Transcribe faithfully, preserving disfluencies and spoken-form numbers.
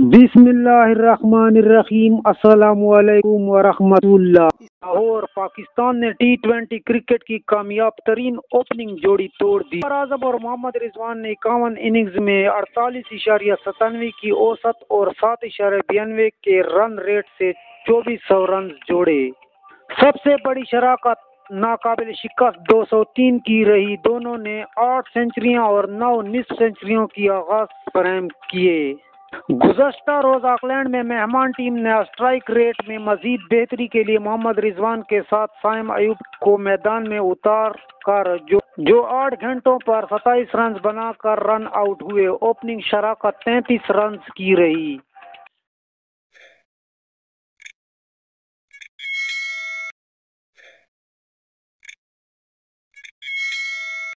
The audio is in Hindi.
बिस्मिल्लाहिर्रहमानिर्रहीम अस्सलामुअलैकुम वरहमतुल्लाह। लाहौर पाकिस्तान ने टी ट्वेंटी क्रिकेट की कामयाब तरीन ओपनिंग जोड़ी तोड़ दी। आजम और मोहम्मद रिजवान ने इक्यावन इनिंग्स में अड़तालीस इशारिया सतानवे की औसत और सात इशारे बयानवे के रन रेट से चौबीस सौ रन जोड़े। सबसे बड़ी शराकत नाकाबिल शिकस्त दो सौ तीन की रही। दोनों ने आठ सेंचुरियां और नौ निस्फ सेंचुरियों की आगाज फराहम किए। गुज़श्ता रोज ऑकलैंड में मेहमान टीम ने स्ट्राइक रेट में मजीद बेहतरी के लिए मोहम्मद रिजवान के साथ साइम अयूब को मैदान में उतार कर जो जो आठ घंटों पर सत्ताईस रन बनाकर रन आउट हुए। ओपनिंग शराकत तैंतीस रन की रही।